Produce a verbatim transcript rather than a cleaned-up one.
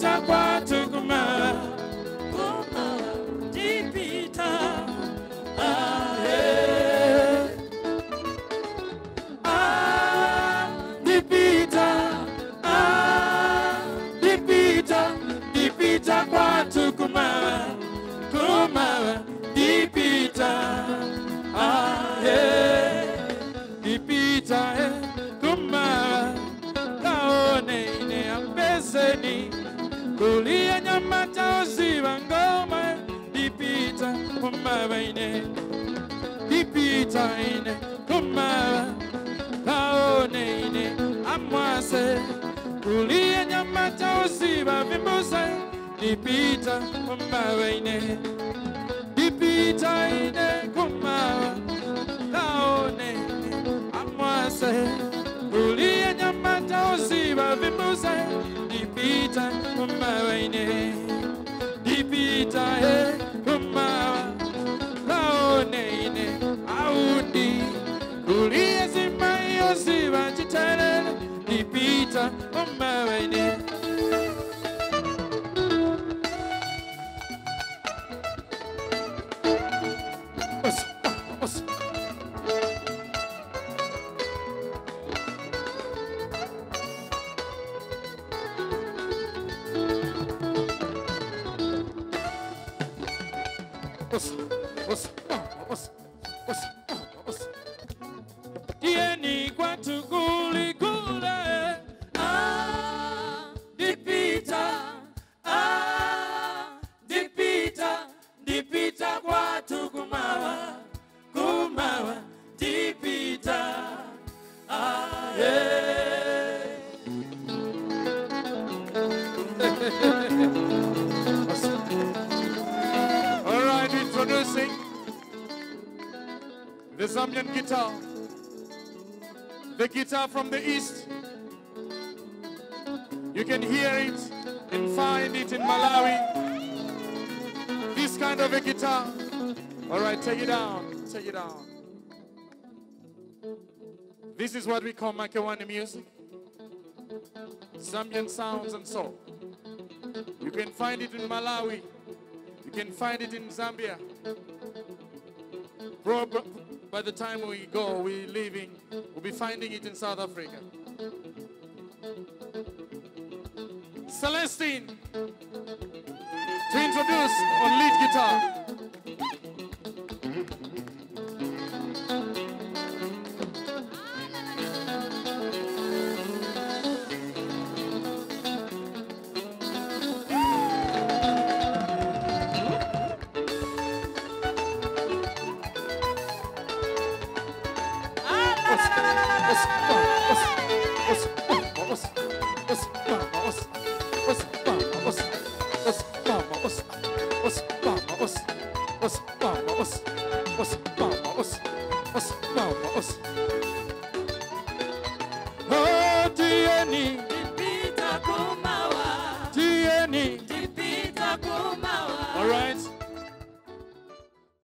Dipita kwa tukuma, kumawa, dipita. Ah, eh. Ah, dipita. Ah, dipita. Dipita kwa tukuma, kumawa, dipita. Ah, eh. Dipita, eh. Kumawa. Kaone ine ambezeni kulia nyama chaoziwa ngoma. Dipita kumawa ine, dipita ine kumawa. Kaone ine amwase kulia nyama chaoziwa vimbusa. Dipita kumawa ine, dipita ine kumawa. Kaone ine amwase kulia nyama chaoziwa vimbusa. Dipita kumawa ine, dipita e kumawa. Kaone ine aundi kulia zima yoziwa chitelele. Dipita kumawa ine. Os, os. Os, os, os, os, os. Tieni kwa tukuli kule. Ah, dipita. Ah, dipita. Dipita kwa tukumawa. Kumawa, dipita. Ah, yeah. All right, introducing the Zambian guitar, the guitar from the East. You can hear it and find it in Malawi. This kind of a guitar. All right, take it down, take it down. This is what we call Makewani music. Zambian sounds and soul. You can find it in Malawi. You can find it in Zambia. Probably by the time we go, we're leaving, we'll be finding it in South Africa. Celestine, to introduce on lead guitar. Oh, Tieni.